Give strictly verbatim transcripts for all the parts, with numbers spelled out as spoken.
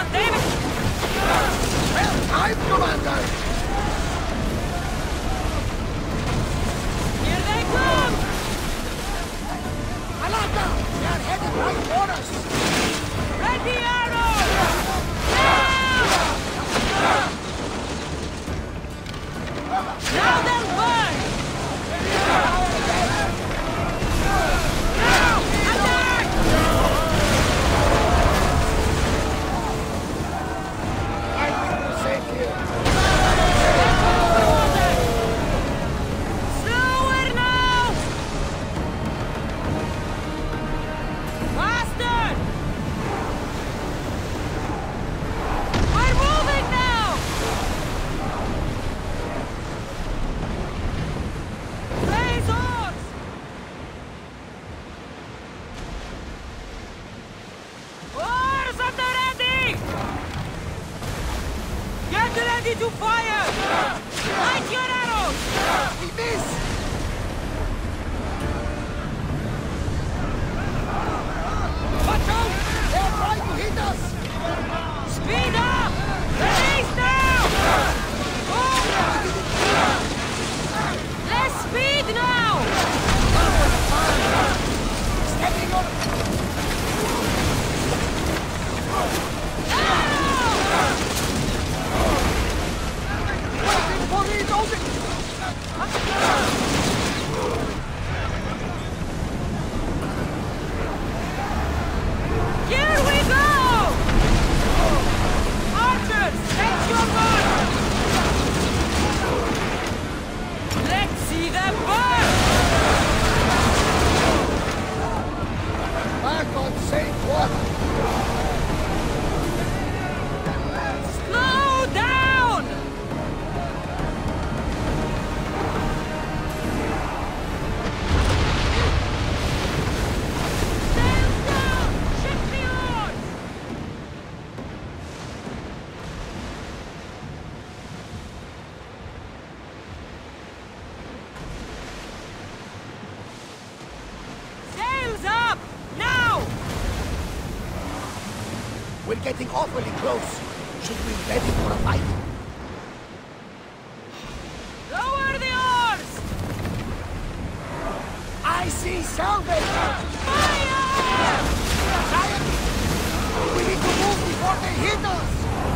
David! Well, I'm commander! Here they come! Alata! They are headed right for us! Ready arrows! Now! Now they'll burn! Now! Attack! I think we're safe here. Slower now! Faster! We're moving now! Raise oars! Oars at the ready! Get ready to fire! Light your arrows! We miss! Watch out! They are trying to hit us! Speed up! Release now! Oh! Less speed now! Stepping on! Waiting for reloading! Here we go! Archers, set your mark! Let's see them burn! For God's sake, what? Slow down! Sails down! Ship the oars! Sails up! Now! We're getting awfully close. Should we be ready for a fight? Lower the oars! I see salvage! Fire! Giant! We need to move before they hit us!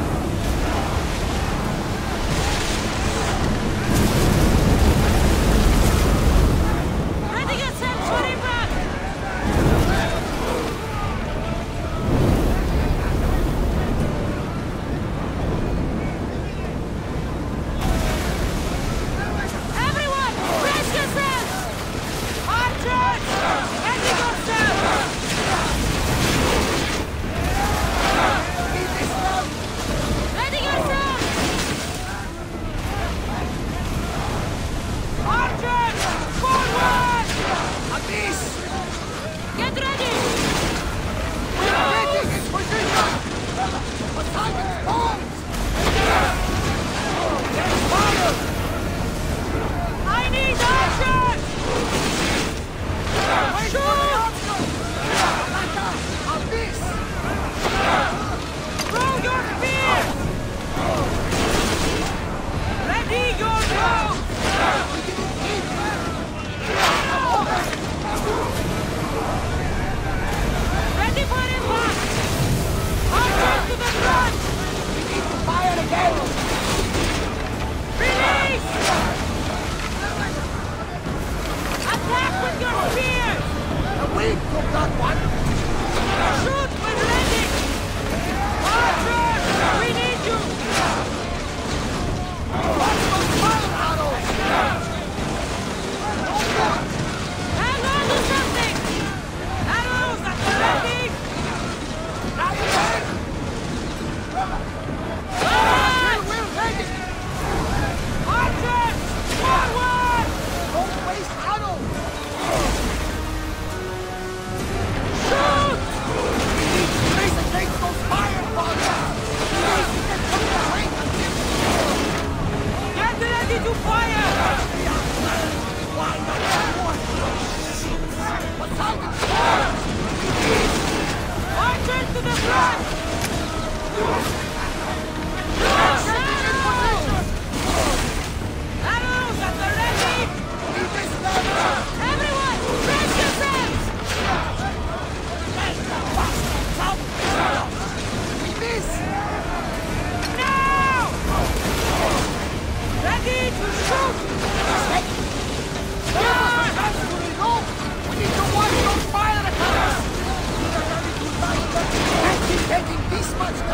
Ready yourselves for impact! Everyone, brace yourselves! Archers, ready yourselves! It is now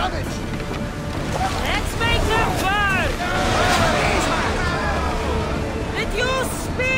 damage! Let's make them burn! Reduce speed!